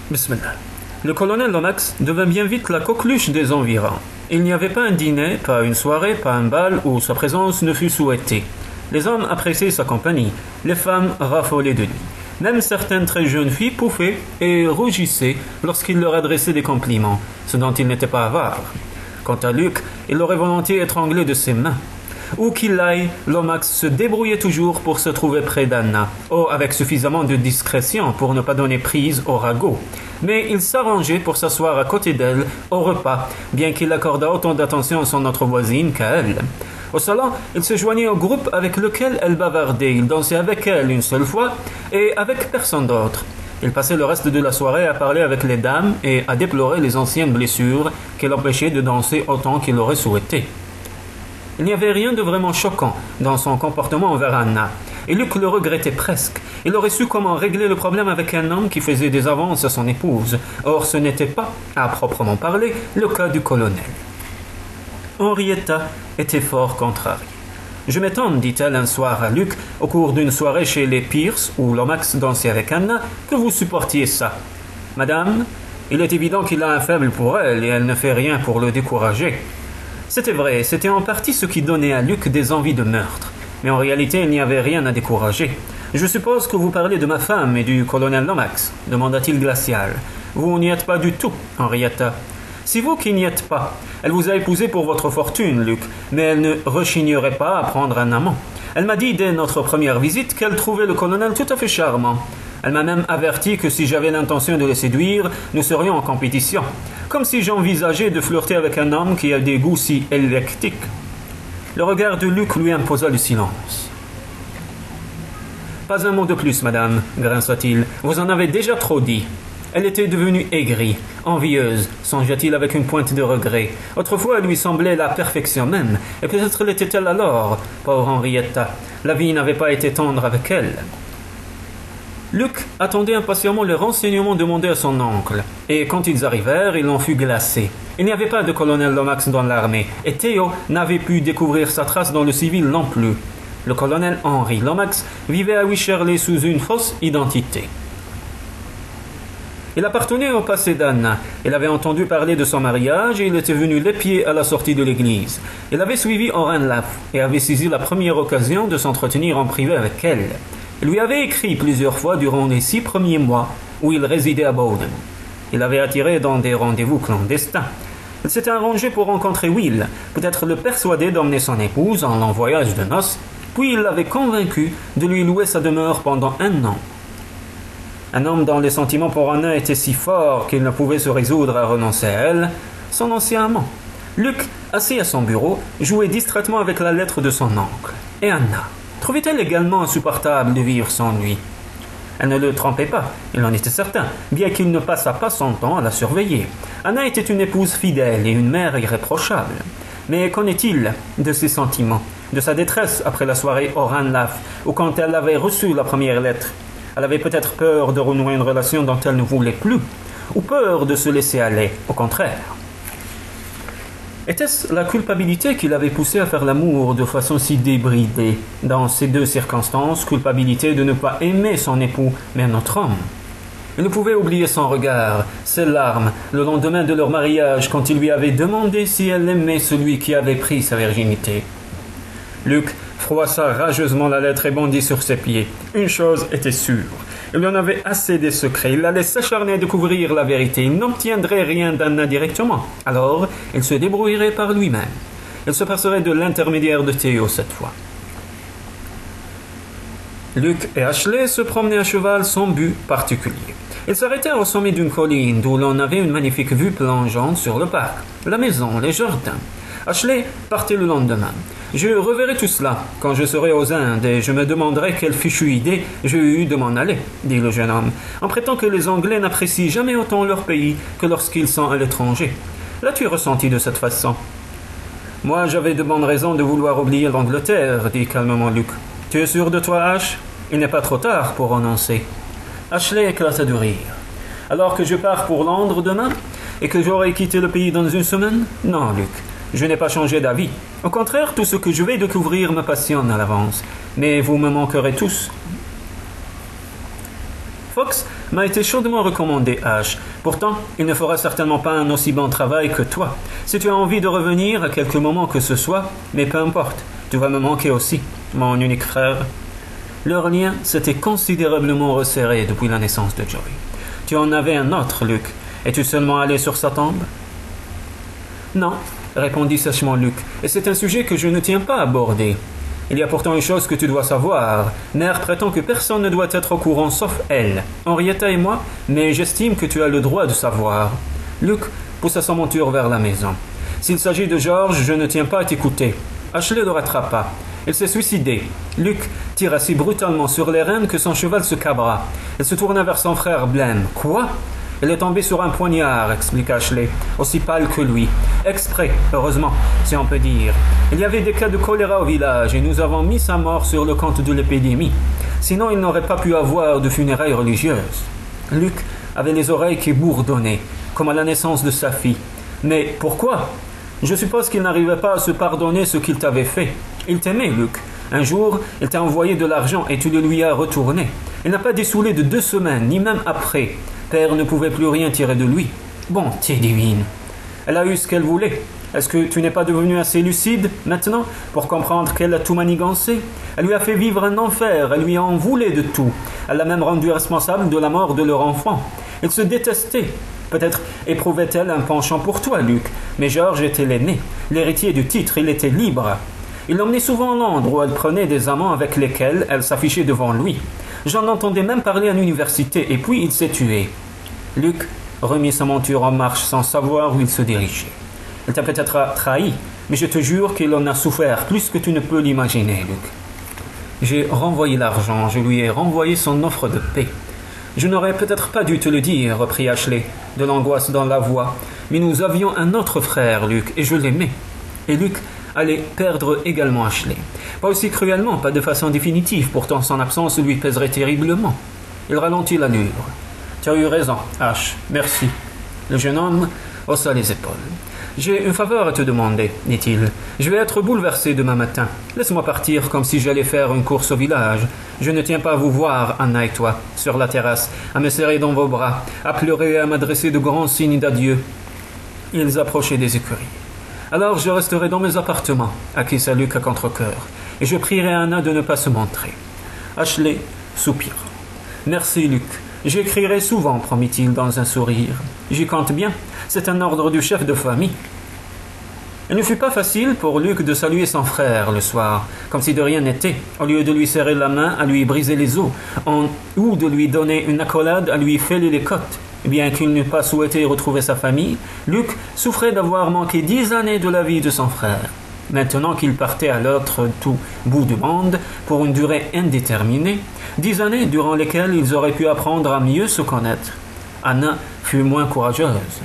Bismillah. Le colonel Lomax devint bien vite la coqueluche des environs. Il n'y avait pas un dîner, pas une soirée, pas un bal où sa présence ne fût souhaitée. Les hommes appréciaient sa compagnie, les femmes raffolaient de lui. Même certaines très jeunes filles pouffaient et rougissaient lorsqu'il leur adressait des compliments, ce dont il n'était pas avare. Quant à Luc, il l'aurait volontiers étranglé de ses mains. Où qu'il aille, Lomax se débrouillait toujours pour se trouver près d'Anna, avec suffisamment de discrétion pour ne pas donner prise au ragot. Mais il s'arrangeait pour s'asseoir à côté d'elle au repas, bien qu'il accordât autant d'attention à son autre voisine qu'à elle. Au salon, il se joignait au groupe avec lequel elle bavardait, il dansait avec elle une seule fois, et avec personne d'autre. Il passait le reste de la soirée à parler avec les dames et à déplorer les anciennes blessures qui l'empêchaient de danser autant qu'il aurait souhaité. Il n'y avait rien de vraiment choquant dans son comportement envers Anna, et Luc le regrettait presque. Il aurait su comment régler le problème avec un homme qui faisait des avances à son épouse. Or, ce n'était pas, à proprement parler, le cas du colonel. Henrietta était fort contrariée. « Je m'étonne, dit-elle un soir à Luc, au cours d'une soirée chez les Pierce, où Lomax dansait avec Anna, que vous supportiez ça. Madame, il est évident qu'il a un faible pour elle, et elle ne fait rien pour le décourager. » C'était vrai, c'était en partie ce qui donnait à Luc des envies de meurtre. Mais en réalité, il n'y avait rien à décourager. « Je suppose que vous parlez de ma femme et du colonel Lomax, demanda-t-il glacial. Vous n'y êtes pas du tout, Henrietta. C'est vous qui n'y êtes pas. Elle vous a épousé pour votre fortune, Luc, mais elle ne rechignerait pas à prendre un amant. Elle m'a dit dès notre première visite qu'elle trouvait le colonel tout à fait charmant. Elle m'a même averti que si j'avais l'intention de le séduire, nous serions en compétition. Comme si j'envisageais de flirter avec un homme qui a des goûts si électiques. Le regard de Luc lui imposa le silence. « Pas un mot de plus, madame, grinça-t-il. Vous en avez déjà trop dit. » Elle était devenue aigrie, envieuse, songea-t-il avec une pointe de regret. Autrefois, elle lui semblait la perfection même, et peut-être l'était-elle alors, pauvre Henrietta. La vie n'avait pas été tendre avec elle. Luc attendait impatiemment les renseignements demandés à son oncle, et quand ils arrivèrent, il en fut glacé. Il n'y avait pas de colonel Lomax dans l'armée, et Théo n'avait pu découvrir sa trace dans le civil non plus. Le colonel Henry Lomax vivait à Wycherley sous une fausse identité. Il appartenait au passé d'Anna. Il avait entendu parler de son mariage et il était venu l'épier à la sortie de l'église. Il avait suivi Orenlaf et avait saisi la première occasion de s'entretenir en privé avec elle. Il lui avait écrit plusieurs fois durant les 6 premiers mois où il résidait à Bowden. Il l'avait attiré dans des rendez-vous clandestins. Il s'était arrangé pour rencontrer Will, peut-être le persuader d'emmener son épouse en long voyage de noces, puis il l'avait convaincu de lui louer sa demeure pendant 1 an. Un homme dont les sentiments pour Anna étaient si forts qu'il ne pouvait se résoudre à renoncer à elle, son ancien amant. Luc, assis à son bureau, jouait distraitement avec la lettre de son oncle. Et Anna trouvait-elle également insupportable de vivre sans lui? Elle ne le trompait pas, il en était certain, bien qu'il ne passât pas son temps à la surveiller. Anna était une épouse fidèle et une mère irréprochable. Mais qu'en est-il de ses sentiments, de sa détresse après la soirée Orenlaf, ou quand elle avait reçu la première lettre? Elle avait peut-être peur de renouer une relation dont elle ne voulait plus, ou peur de se laisser aller, au contraire. Était-ce la culpabilité qui l'avait poussé à faire l'amour de façon si débridée? Dans ces 2 circonstances, culpabilité de ne pas aimer son époux, mais un autre homme. Il ne pouvait oublier son regard, ses larmes, le lendemain de leur mariage, quand il lui avait demandé si elle aimait celui qui avait pris sa virginité. Luc froissa rageusement la lettre et bondit sur ses pieds. Une chose était sûre. Il y en avait assez des secrets. Il allait s'acharner à découvrir la vérité. Il n'obtiendrait rien d'Anna directement. Alors, il se débrouillerait par lui-même. Il se passerait de l'intermédiaire de Théo cette fois. Luc et Ashley se promenaient à cheval sans but particulier. Ils s'arrêtèrent au sommet d'une colline d'où l'on avait une magnifique vue plongeante sur le parc, la maison, les jardins. Ashley partait le lendemain. Je reverrai tout cela quand je serai aux Indes et je me demanderai quelle fichue idée j'ai eue de m'en aller, dit le jeune homme, en prétendant que les Anglais n'apprécient jamais autant leur pays que lorsqu'ils sont à l'étranger. L'as-tu ressenti de cette façon? Moi, j'avais de bonnes raisons de vouloir oublier l'Angleterre, dit calmement Luc. Tu es sûr de toi, Ash? Il n'est pas trop tard pour renoncer. Ashley éclata de rire. Alors que je pars pour Londres demain et que j'aurai quitté le pays dans 1 semaine? Non, Luc. Je n'ai pas changé d'avis. Au contraire, tout ce que je vais découvrir me passionne à l'avance. Mais vous me manquerez tous. Fox m'a été chaudement recommandé, H. Pourtant, il ne fera certainement pas un aussi bon travail que toi. Si tu as envie de revenir à quelque moment que ce soit, mais peu importe, tu vas me manquer aussi, mon unique frère. Leur lien s'était considérablement resserré depuis la naissance de Joey. Tu en avais un autre, Luc. Es-tu seulement allé sur sa tombe? Non, répondit sèchement Luc, et c'est un sujet que je ne tiens pas à aborder. Il y a pourtant une chose que tu dois savoir. Mère prétend que personne ne doit être au courant sauf elle, Henrietta et moi, mais j'estime que tu as le droit de savoir. Luc poussa son monture vers la maison. S'il s'agit de George, je ne tiens pas à t'écouter. Ashley le rattrapa. Il s'est suicidé. Luc tira si brutalement sur les rênes que son cheval se cabra. Il se tourna vers son frère blême. Quoi? Il est tombé sur un poignard, expliqua Ashley, aussi pâle que lui. Exprès, heureusement, si on peut dire. Il y avait des cas de choléra au village et nous avons mis sa mort sur le compte de l'épidémie. Sinon, il n'aurait pas pu avoir de funérailles religieuses. Luc avait les oreilles qui bourdonnaient, comme à la naissance de sa fille. Mais pourquoi? Je suppose qu'il n'arrivait pas à se pardonner ce qu'il t'avait fait. Il t'aimait, Luc. Un jour, il t'a envoyé de l'argent et tu le lui as retourné. Il n'a pas dessoulé de 2 semaines, ni même après. Père ne pouvait plus rien tirer de lui. Bonté divine. Elle a eu ce qu'elle voulait. Est-ce que tu n'es pas devenu assez lucide, maintenant, pour comprendre qu'elle a tout manigancé? Elle lui a fait vivre un enfer, elle lui en voulait de tout. Elle l'a même rendu responsable de la mort de leur enfant. Ils se détestaient. Peut-être éprouvait-elle un penchant pour toi, Luc. Mais George était l'aîné, l'héritier du titre, il était libre. Il l'emmenait souvent à Londres où elle prenait des amants avec lesquels elle s'affichait devant lui. J'en entendais même parler à l'université, et puis il s'est tué. Luc remit sa monture en marche sans savoir où il se dirigeait. Il t'a peut-être trahi, mais je te jure qu'il en a souffert plus que tu ne peux l'imaginer, Luc. J'ai renvoyé l'argent, je lui ai renvoyé son offre de paix. Je n'aurais peut-être pas dû te le dire, reprit Ashley, de l'angoisse dans la voix, mais nous avions un autre frère, Luc, et je l'aimais. Et Luc allait perdre également Ashley. Pas aussi cruellement, pas de façon définitive, pourtant son absence lui pèserait terriblement. Il ralentit l'allure. Tu as eu raison, H, merci. Le jeune homme haussa les épaules. J'ai une faveur à te demander, dit-il. Je vais être bouleversé demain matin. Laisse-moi partir comme si j'allais faire une course au village. Je ne tiens pas à vous voir, Anna et toi, sur la terrasse, à me serrer dans vos bras, à pleurer et à m'adresser de grands signes d'adieu. Ils approchaient des écuries. Alors je resterai dans mes appartements, acquiesça Luc à contre-cœur, et je prierai Anna de ne pas se montrer. Ashley soupira. Merci, Luc. J'écrirai souvent, promit-il dans un sourire. J'y compte bien. C'est un ordre du chef de famille. Il ne fut pas facile pour Luc de saluer son frère le soir, comme si de rien n'était, au lieu de lui serrer la main, à lui briser les os, ou de lui donner une accolade, à lui fêler les côtes. Bien qu'il n'eût pas souhaité retrouver sa famille, Luc souffrait d'avoir manqué 10 années de la vie de son frère. Maintenant qu'il partait à l'autre tout bout du monde pour une durée indéterminée, 10 années durant lesquelles ils auraient pu apprendre à mieux se connaître. Anna fut moins courageuse.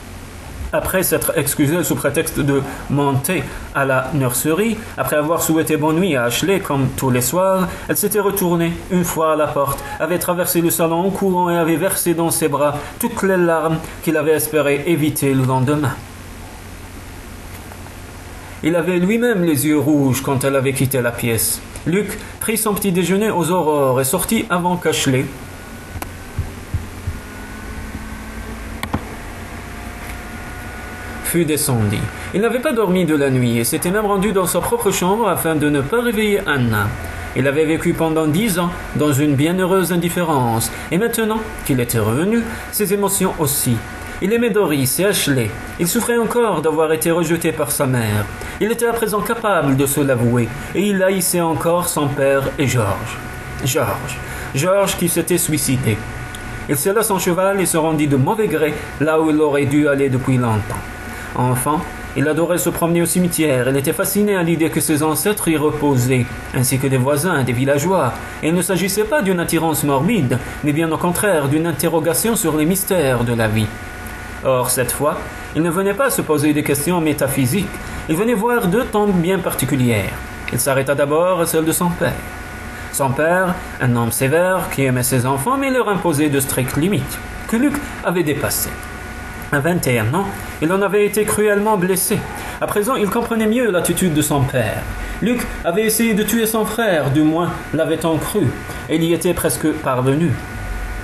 Après s'être excusée sous prétexte de monter à la nurserie, après avoir souhaité bonne nuit à Ashley comme tous les soirs, elle s'était retournée une fois à la porte, avait traversé le salon en courant et avait versé dans ses bras toutes les larmes qu'il avait espéré éviter le lendemain. Il avait lui-même les yeux rouges quand elle avait quitté la pièce. Luc prit son petit déjeuner aux aurores et sortit avant qu'Ashley fut descendu. Il n'avait pas dormi de la nuit et s'était même rendu dans sa propre chambre afin de ne pas réveiller Anna. Il avait vécu pendant 10 ans dans une bienheureuse indifférence, et maintenant qu'il était revenu, ses émotions aussi. Il aimait Doris et Ashley. Il souffrait encore d'avoir été rejeté par sa mère. Il était à présent capable de se l'avouer, et il haïssait encore son père et George. George qui s'était suicidé. Il sella son cheval et se rendit de mauvais gré là où il aurait dû aller depuis longtemps. Enfant, il adorait se promener au cimetière. Il était fasciné à l'idée que ses ancêtres y reposaient, ainsi que des voisins, des villageois. Et il ne s'agissait pas d'une attirance morbide, mais bien au contraire d'une interrogation sur les mystères de la vie. Or, cette fois, il ne venait pas se poser des questions métaphysiques. Il venait voir 2 tombes bien particulières. Il s'arrêta d'abord à celle de son père. Son père, un homme sévère qui aimait ses enfants mais leur imposait de strictes limites, que Luc avait dépassées. À 21 ans, il en avait été cruellement blessé. À présent, il comprenait mieux l'attitude de son père. Luc avait essayé de tuer son frère, du moins l'avait-on cru, et il y était presque parvenu.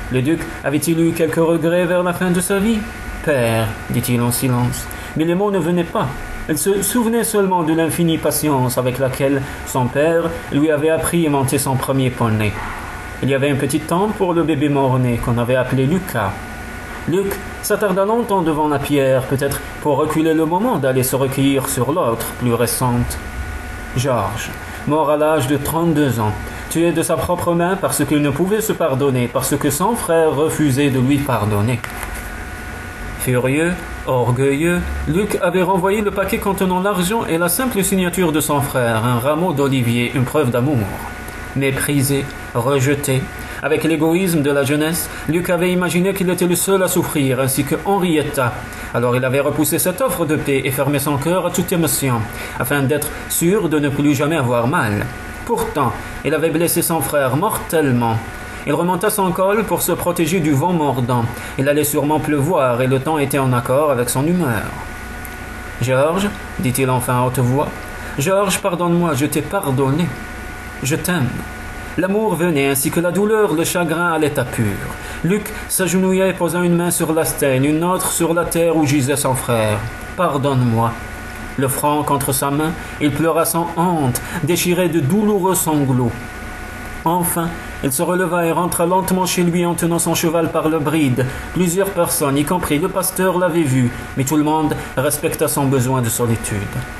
Le duc avait-il eu quelques regrets vers la fin de sa vie? Père, dit-il en silence, mais les mots ne venaient pas. Elle se souvenait seulement de l'infinie patience avec laquelle son père lui avait appris à monter son premier poney. Il y avait un petit temps pour le bébé mort-né qu'on avait appelé Lucas. Luc s'attarda longtemps devant la pierre, peut-être pour reculer le moment d'aller se recueillir sur l'autre, plus récente. Georges, mort à l'âge de 32 ans, tué de sa propre main parce qu'il ne pouvait se pardonner, parce que son frère refusait de lui pardonner. Furieux, orgueilleux, Luc avait renvoyé le paquet contenant l'argent et la simple signature de son frère, un rameau d'olivier, une preuve d'amour. Méprisé, rejeté, avec l'égoïsme de la jeunesse, Luc avait imaginé qu'il était le seul à souffrir, ainsi que Henrietta. Alors il avait repoussé cette offre de paix et fermé son cœur à toute émotion, afin d'être sûr de ne plus jamais avoir mal. Pourtant, il avait blessé son frère mortellement. Il remonta son col pour se protéger du vent mordant. Il allait sûrement pleuvoir et le temps était en accord avec son humeur. « Georges, dit-il enfin à haute voix, « Georges, pardonne-moi, je t'ai pardonné. Je t'aime. » L'amour venait ainsi que la douleur, le chagrin à l'état pur. Luc s'agenouilla et posa une main sur la stèle, une autre sur la terre où gisait son frère. « Pardonne-moi. » Le front contre sa main, il pleura sans honte, déchiré de douloureux sanglots. Enfin, il se releva et rentra lentement chez lui en tenant son cheval par le bride. Plusieurs personnes, y compris le pasteur, l'avaient vu, mais tout le monde respecta son besoin de solitude.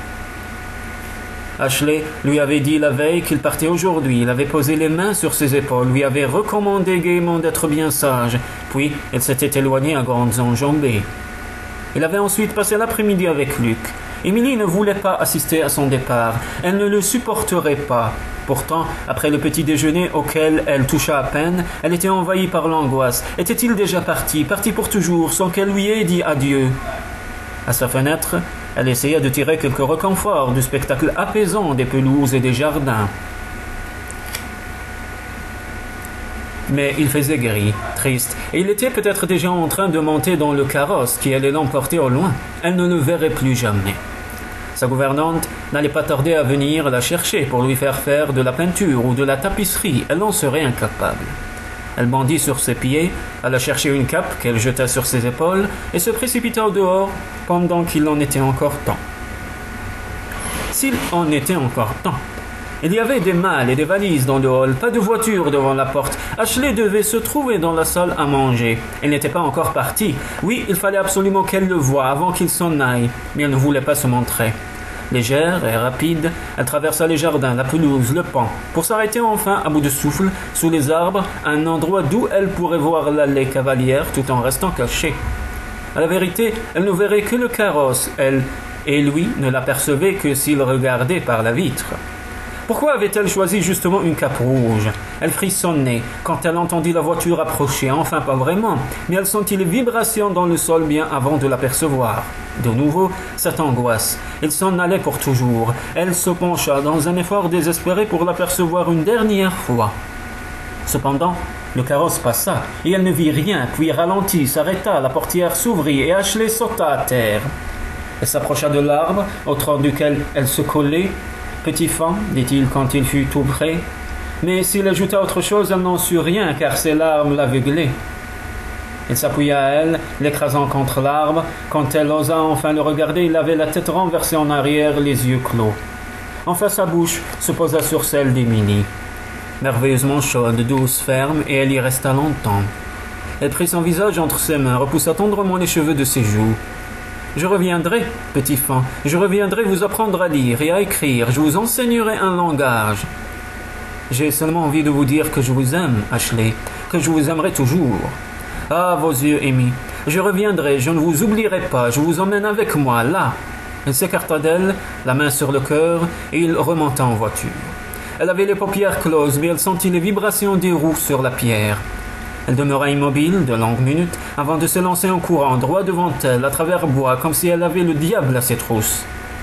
Ashley lui avait dit la veille qu'il partait aujourd'hui. Il avait posé les mains sur ses épaules, lui avait recommandé gaiement d'être bien sage, puis il s'était éloigné à grandes enjambées. Il avait ensuite passé l'après-midi avec Luc. Émilie ne voulait pas assister à son départ. Elle ne le supporterait pas. Pourtant, après le petit déjeuner auquel elle toucha à peine, elle était envahie par l'angoisse. Était-il déjà parti pour toujours, sans qu'elle lui ait dit adieu? À sa fenêtre, elle essaya de tirer quelques réconforts du spectacle apaisant des pelouses et des jardins. Mais il faisait gris, triste, et il était peut-être déjà en train de monter dans le carrosse qui allait l'emporter au loin. Elle ne le verrait plus jamais. Sa gouvernante n'allait pas tarder à venir la chercher pour lui faire de la peinture ou de la tapisserie. Elle en serait incapable. Elle bondit sur ses pieds, alla chercher une cape qu'elle jeta sur ses épaules et se précipita au dehors pendant qu'il en était encore temps. S'il en était encore temps. Il y avait des malles et des valises dans le hall, pas de voiture devant la porte. Ashley devait se trouver dans la salle à manger. Elle n'était pas encore partie. Oui, il fallait absolument qu'elle le voie avant qu'il s'en aille, mais elle ne voulait pas se montrer. Légère et rapide, elle traversa les jardins, la pelouse, le pont, pour s'arrêter enfin à bout de souffle, sous les arbres, à un endroit d'où elle pourrait voir l'allée cavalière tout en restant cachée. À la vérité, elle ne verrait que le carrosse, elle, et lui ne l'apercevait que s'il regardait par la vitre. Pourquoi avait-elle choisi justement une cape rouge? Elle frissonnait quand elle entendit la voiture approcher, enfin pas vraiment, mais elle sentit les vibrations dans le sol bien avant de l'apercevoir. De nouveau, cette angoisse. Il s'en allait pour toujours. Elle se pencha dans un effort désespéré pour l'apercevoir une dernière fois. Cependant, le carrosse passa, et elle ne vit rien, puis ralentit, s'arrêta, la portière s'ouvrit, et Ashley sauta à terre. Elle s'approcha de l'arbre, au tronc duquel elle se collait. « Petit fan, dit-il quand il fut tout près. Mais s'il ajouta autre chose, elle n'en sut rien, car ses larmes l'aveuglaient. Il s'appuya à elle, l'écrasant contre l'arbre. Quand elle osa enfin le regarder, il avait la tête renversée en arrière, les yeux clos. Enfin sa bouche se posa sur celle d'Émilie. Merveilleusement chaude, douce, ferme, et elle y resta longtemps. Elle prit son visage entre ses mains, repoussa tendrement les cheveux de ses joues. « Je reviendrai, petit fan, je reviendrai vous apprendre à lire et à écrire, je vous enseignerai un langage. J'ai seulement envie de vous dire que je vous aime, Ashley, que je vous aimerai toujours. Ah, vos yeux, Amy, je reviendrai, je ne vous oublierai pas, je vous emmène avec moi, là. » Il s'écarta d'elle, la main sur le cœur, et il remonta en voiture. Elle avait les paupières closes, mais elle sentit les vibrations des roues sur la pierre. Elle demeura immobile de longues minutes avant de se lancer en courant droit devant elle, à travers bois, comme si elle avait le diable à ses trousses.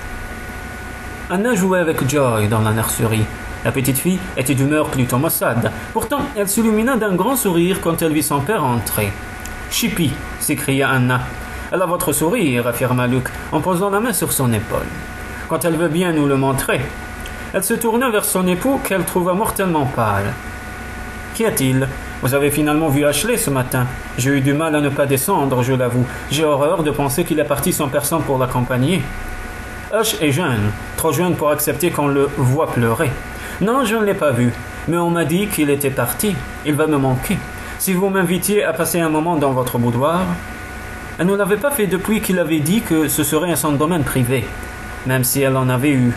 Anna jouait avec Joy dans la nurserie. La petite fille était d'humeur plutôt maussade. Pourtant, elle s'illumina d'un grand sourire quand elle vit son père entrer. « Chippy !» s'écria Anna. « Elle a votre sourire !» affirma Luc, en posant la main sur son épaule. « Quand elle veut bien nous le montrer. » Elle se tourna vers son époux qu'elle trouva mortellement pâle. « Qu'y a-t-il » Vous avez finalement vu Ashley ce matin. J'ai eu du mal à ne pas descendre, je l'avoue. J'ai horreur de penser qu'il est parti sans personne pour l'accompagner. Ash est jeune, trop jeune pour accepter qu'on le voie pleurer. Non, je ne l'ai pas vu, mais on m'a dit qu'il était parti. Il va me manquer. Si vous m'invitiez à passer un moment dans votre boudoir... Elle ne l'avait pas fait depuis qu'il avait dit que ce serait son domaine privé, même si elle en avait eu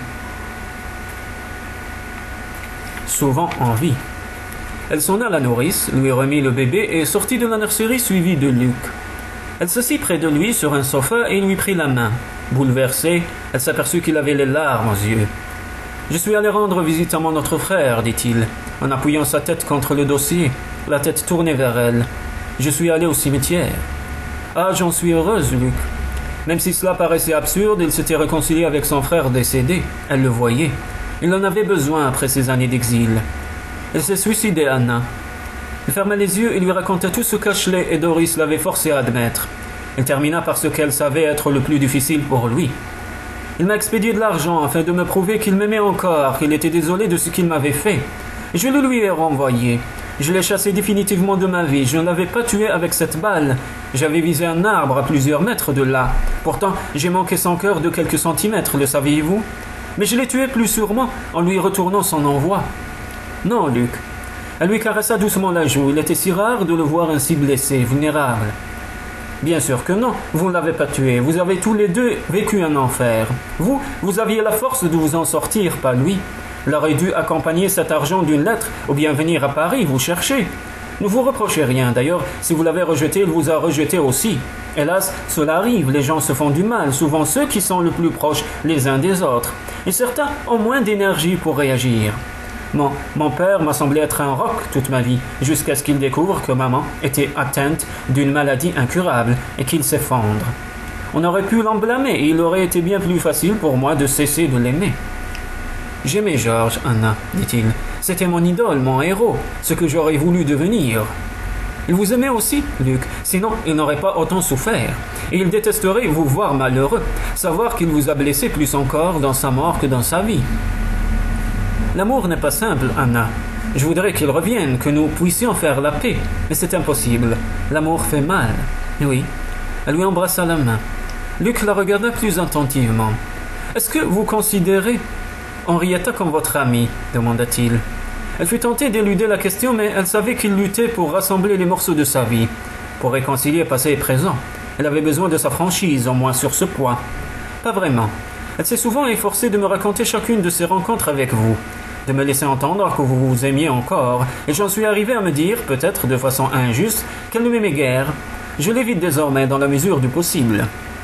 souvent envie. Elle sonna la nourrice, lui remit le bébé et sortit de la nurserie suivie de Luke. Elle s'assit près de lui sur un sofa et lui prit la main. Bouleversée, elle s'aperçut qu'il avait les larmes aux yeux. « Je suis allé rendre visite à mon autre frère, dit-il, en appuyant sa tête contre le dossier, la tête tournée vers elle. Je suis allé au cimetière. Ah, j'en suis heureuse, Luke. » Même si cela paraissait absurde, il s'était réconcilié avec son frère décédé. Elle le voyait. Il en avait besoin après ces années d'exil. Elle s'est suicidée, Anna. Il ferma les yeux et lui raconta tout ce qu'Ashley et Doris l'avaient forcé à admettre. Il termina par ce qu'elle savait être le plus difficile pour lui. Il m'a expédié de l'argent afin de me prouver qu'il m'aimait encore, qu'il était désolé de ce qu'il m'avait fait. Je le lui ai renvoyé. Je l'ai chassé définitivement de ma vie. Je ne l'avais pas tué avec cette balle. J'avais visé un arbre à plusieurs mètres de là. Pourtant, j'ai manqué son cœur de quelques centimètres, le saviez-vous? Mais je l'ai tué plus sûrement en lui retournant son envoi. Non, Luc. Elle lui caressa doucement la joue. Il était si rare de le voir ainsi blessé, vulnérable. Bien sûr que non, vous ne l'avez pas tué. Vous avez tous les deux vécu un enfer. Vous aviez la force de vous en sortir, pas lui. Il aurait dû accompagner cet argent d'une lettre ou bien venir à Paris vous chercher. Ne vous reprochez rien. D'ailleurs, si vous l'avez rejeté, il vous a rejeté aussi. Hélas, cela arrive. Les gens se font du mal, souvent ceux qui sont le plus proches les uns des autres. Et certains ont moins d'énergie pour réagir. Mon père m'a semblé être un roc toute ma vie, jusqu'à ce qu'il découvre que maman était atteinte d'une maladie incurable et qu'il s'effondre. On aurait pu l'en blâmer et il aurait été bien plus facile pour moi de cesser de l'aimer. J'aimais George, Anna, dit-il. C'était mon idole, mon héros, ce que j'aurais voulu devenir. Il vous aimait aussi, Luc, sinon il n'aurait pas autant souffert. Et il détesterait vous voir malheureux, savoir qu'il vous a blessé plus encore dans sa mort que dans sa vie. L'amour n'est pas simple, Anna. Je voudrais qu'il revienne, que nous puissions faire la paix, mais c'est impossible. L'amour fait mal. Oui. Elle lui embrassa la main. Luc la regarda plus attentivement. Est-ce que vous considérez Henrietta comme votre amie? Demanda-t-il. Elle fut tentée d'éluder la question, mais elle savait qu'il luttait pour rassembler les morceaux de sa vie, pour réconcilier passé et présent. Elle avait besoin de sa franchise, au moins sur ce point. Pas vraiment. Elle s'est souvent efforcée de me raconter chacune de ses rencontres avec vous, de me laisser entendre que vous vous aimiez encore, et j'en suis arrivé à me dire, peut-être de façon injuste, qu'elle ne m'aimait guère. Je l'évite désormais dans la mesure du possible.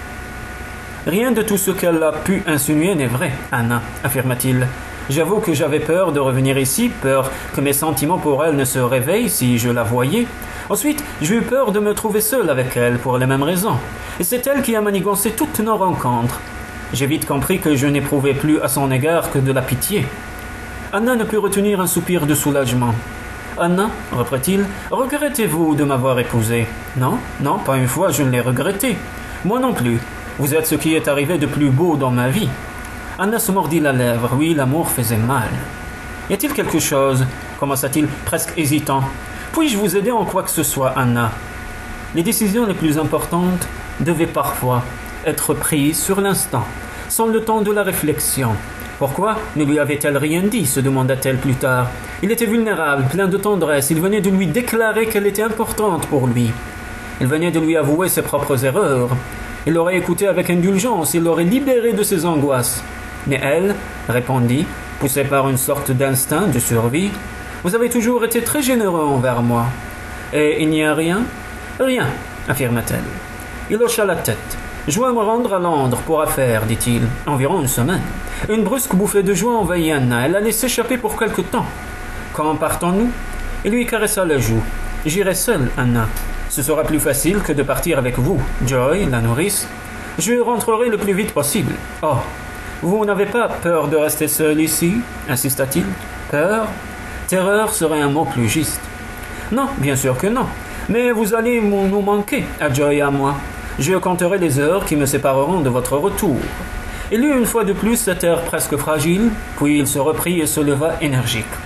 Rien de tout ce qu'elle a pu insinuer n'est vrai, Anna, affirma-t-il. J'avoue que j'avais peur de revenir ici, peur que mes sentiments pour elle ne se réveillent si je la voyais. Ensuite, j'ai eu peur de me trouver seul avec elle pour les mêmes raisons. Et c'est elle qui a manigancé toutes nos rencontres. J'ai vite compris que je n'éprouvais plus à son égard que de la pitié. Anna ne put retenir un soupir de soulagement. « Anna, reprit-il, regrettez-vous de m'avoir épousée ?»« Non, non, pas une fois je ne l'ai regretté. Moi non plus. Vous êtes ce qui est arrivé de plus beau dans ma vie. » Anna se mordit la lèvre. Oui, l'amour faisait mal. « Y a-t-il quelque chose ?» commença-t-il, presque hésitant. « Puis-je vous aider en quoi que ce soit, Anna ?» Les décisions les plus importantes devaient parfois être prises sur l'instant, sans le temps de la réflexion. Pourquoi ne lui avait-elle rien dit, se demanda-t-elle plus tard. Il était vulnérable, plein de tendresse, il venait de lui déclarer qu'elle était importante pour lui. Il venait de lui avouer ses propres erreurs. Il l'aurait écouté avec indulgence, il l'aurait libéré de ses angoisses. Mais elle répondit, poussée par une sorte d'instinct de survie, « Vous avez toujours été très généreux envers moi. »« Et il n'y a rien ?»« Rien, affirma-t-elle. Il hocha la tête. « Je dois me rendre à Londres pour affaires, dit-il. Environ une semaine. » Une brusque bouffée de joie envahit Anna. Elle allait s'échapper pour quelque temps. « Quand partons-nous » Il lui caressa la joue. « J'irai seule, Anna. Ce sera plus facile que de partir avec vous, Joy, la nourrice. Je rentrerai le plus vite possible. »« Oh, vous n'avez pas peur de rester seule ici » insista-t-il. « Peur ? Terreur serait un mot plus juste. »« Non, bien sûr que non. Mais vous allez nous manquer, à Joy et à moi. Je compterai les heures qui me sépareront de votre retour. » Il eut une fois de plus cet air presque fragile, puis il se reprit et se leva énergique.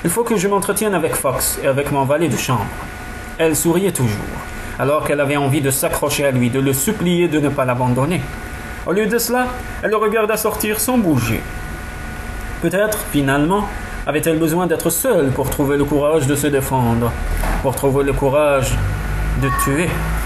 Il faut que je m'entretienne avec Fox et avec mon valet de chambre. » Elle souriait toujours, alors qu'elle avait envie de s'accrocher à lui, de le supplier de ne pas l'abandonner. Au lieu de cela, elle le regarda sortir sans bouger. Peut-être, finalement, avait-elle besoin d'être seule pour trouver le courage de se défendre, pour trouver le courage de tuer.